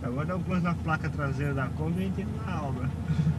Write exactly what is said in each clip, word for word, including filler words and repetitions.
Agora eu pus na placa traseira da Kombi e entrei na obra.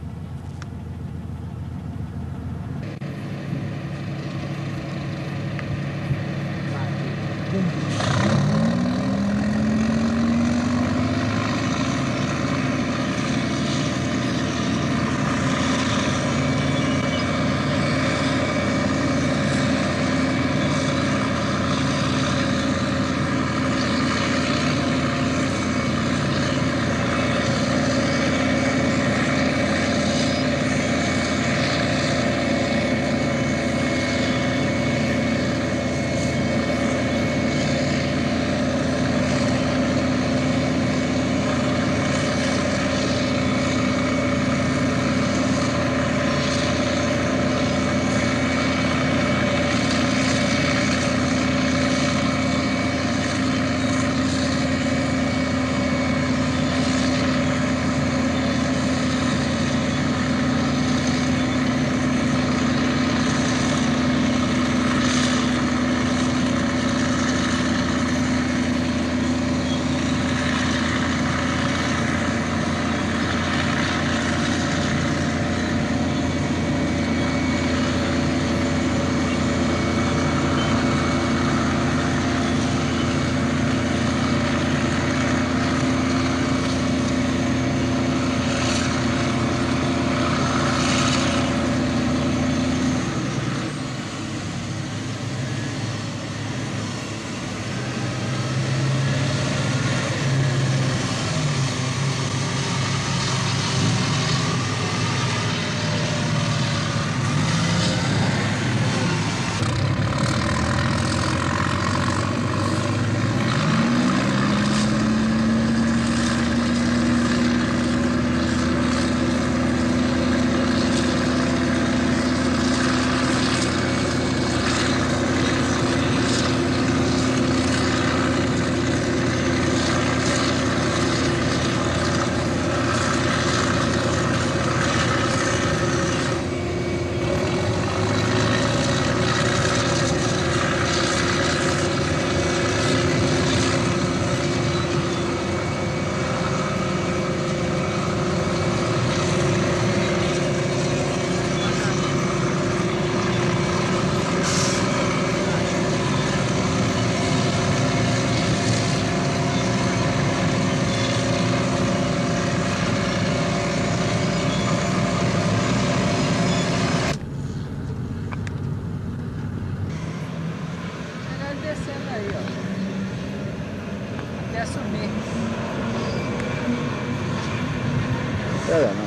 É, não.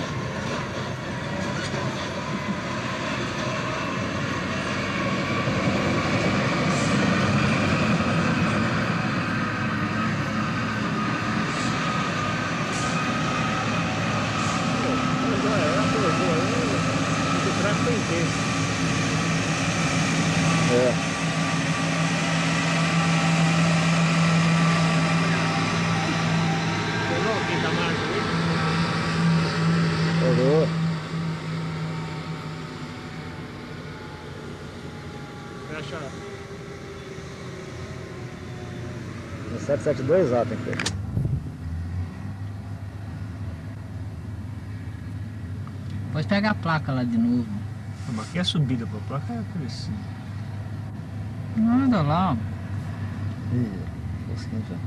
É. Pegou. Fecha. sete sete dois A tem que ter. Pode pegar a placa lá de novo. Mas aqui é subida pra placa, é por isso. Nada lá. Ih, fosquinho já.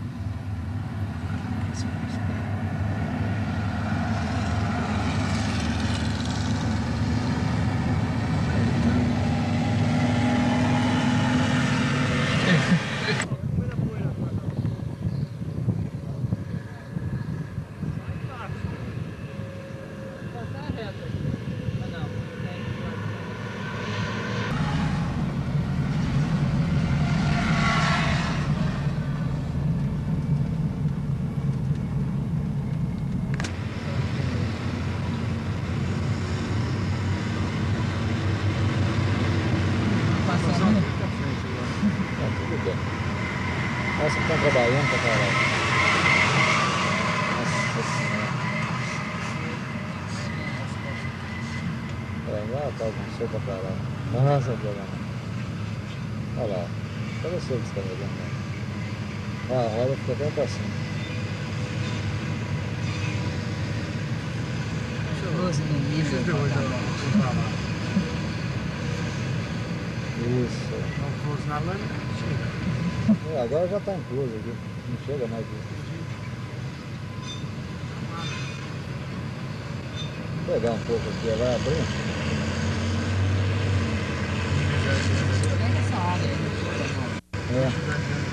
Nossa, que estão trabalhando pra caralho. Nossa senhora. Olha lá, tá com pra caralho. Nossa, problema. Olha lá. Olha o seu que você tá olhando. Ó, a roda fica até pra cima. Close no nível. Deixa eu ver, tá eu bom. vou pra lá. Isso. Não close na lâmina, chega. É, agora já está incluso aqui. Não chega mais disso. Vou pegar um pouco aqui, vai abrir. Pega essa área aí. É.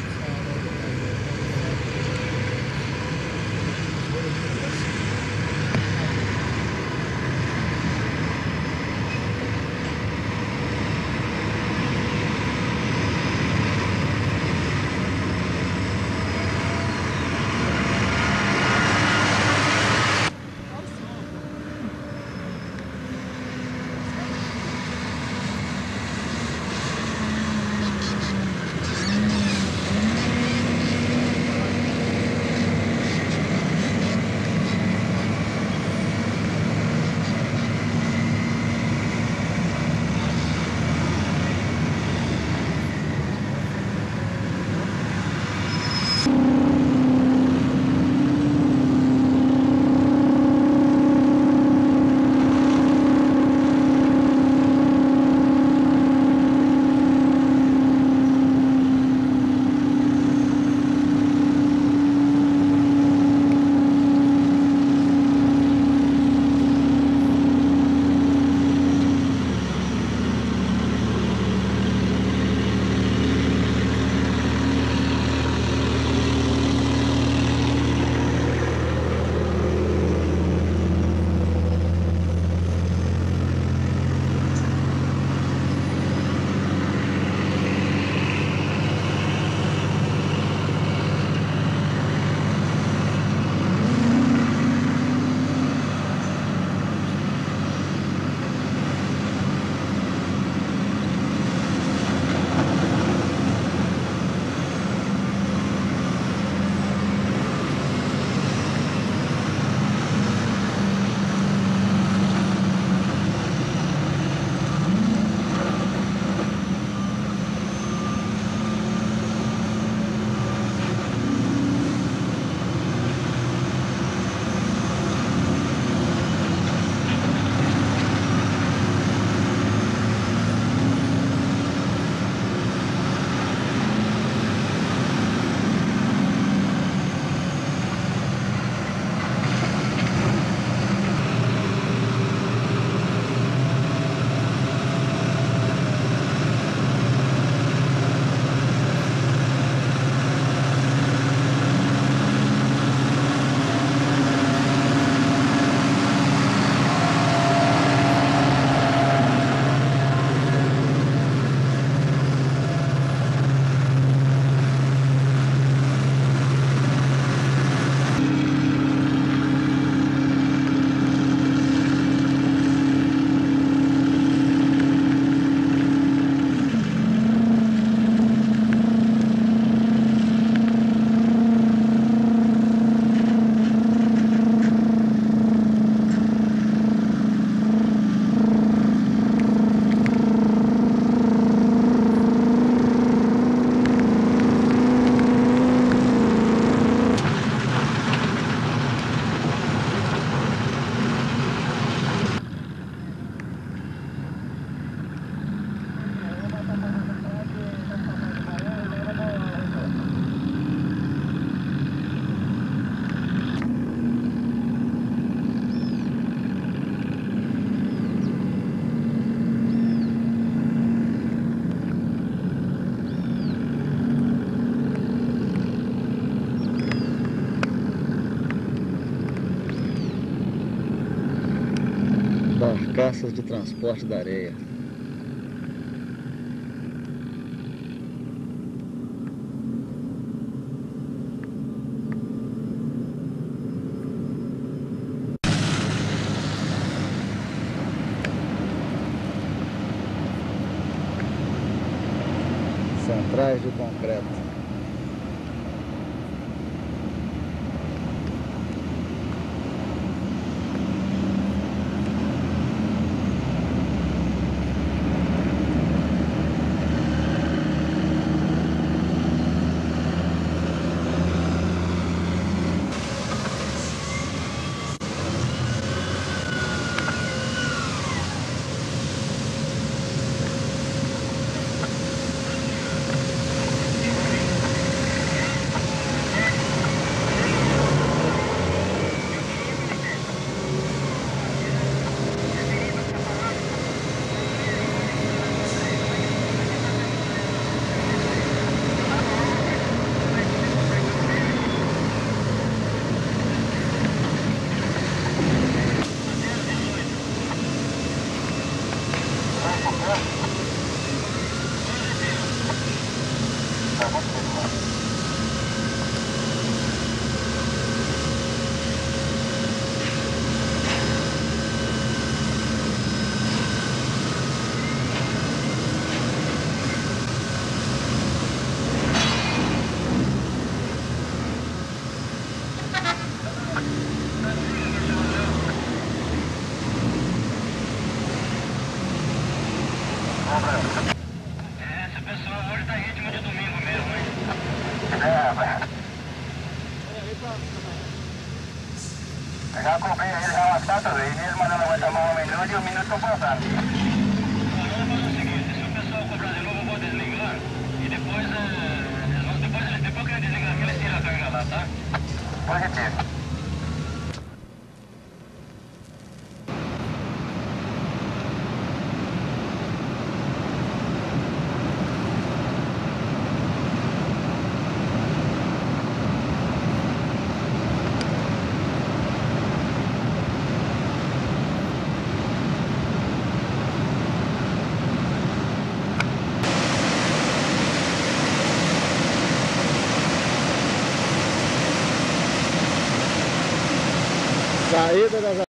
Barcaças de transporte da areia. Centrais de concreto. Esse pessoal hoje tá em ritmo de domingo mesmo, hein? É, velho. Já comprei ele já umas quatro vezes, eles mandando vai tomar um minuto e o minuto estão passando. Vamos fazer o seguinte, se o pessoal cobrar de novo, eu vou desligar e depois, é, eles vão, depois, eles, depois que eu desligar aqui, eles tiram a carga lá, tá? Positivo. Saída das